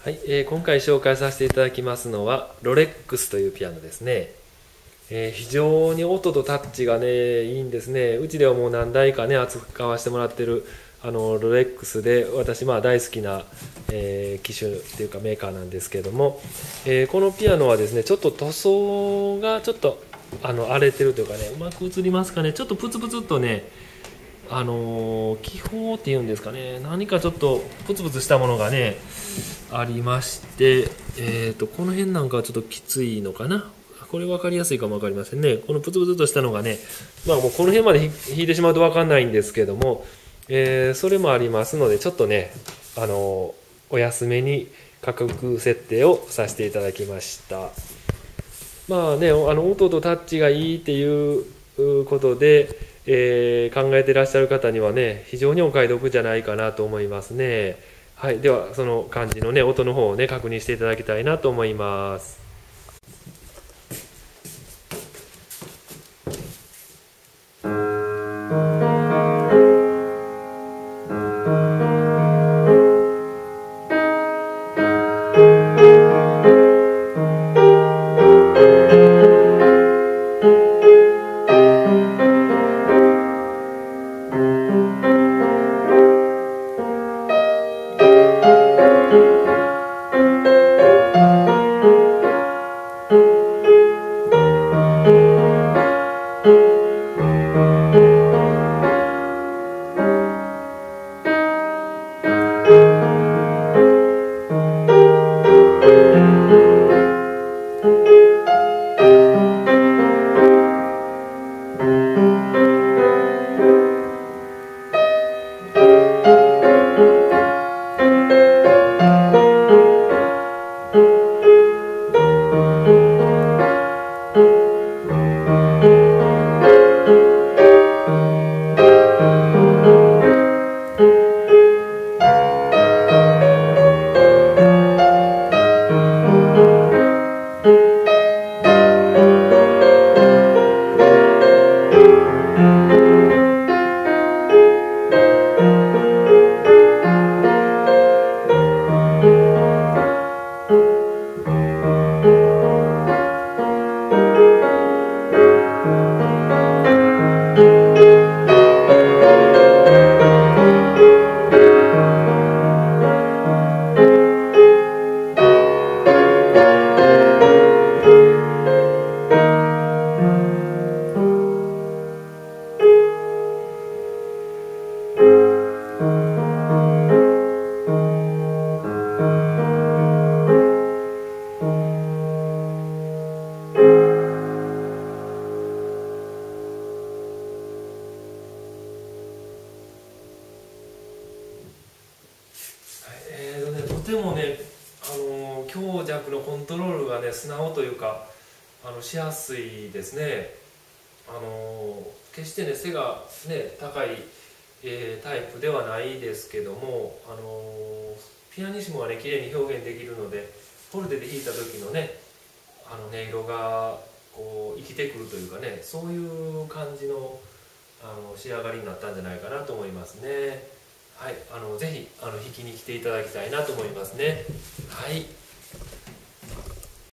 はい、今回紹介させていただきますのはロレックスというピアノですね。非常に音とタッチがねいいんですね。うちではもう何台かね扱わせてもらってるロレックスで私大好きな、機種っていうかメーカーなんですけども、このピアノはですねちょっと塗装がちょっと荒れてるというかね、うまく映りますかね、ちょっとプツプツっとね気泡っていうんですかね、何かちょっとプツプツしたものがねありまして、この辺なんかはちょっときついのかな。これ分かりやすいかも分かりませんね。このプツプツとしたのがね、もうこの辺まで弾いてしまうと分かんないんですけども、それもありますのでちょっとねお安めに価格設定をさせていただきました。音とタッチがいいっていうことで、考えてらっしゃる方にはね非常にお買い得じゃないかなと思いますね。はい、ではその感じのね音の方をね確認していただきたいなと思います。とてもね、強弱のコントロールがね素直というかしやすいですね。決してね背がね高い、タイプではないですけども、ピアニッシモがね綺麗に表現できるので、フォルテで弾いた時のね音色がこう生きてくるというかね、そういう感じの仕上がりになったんじゃないかなと思いますね。はい、ぜひ弾きに来ていただきたいなと思いますね。はい。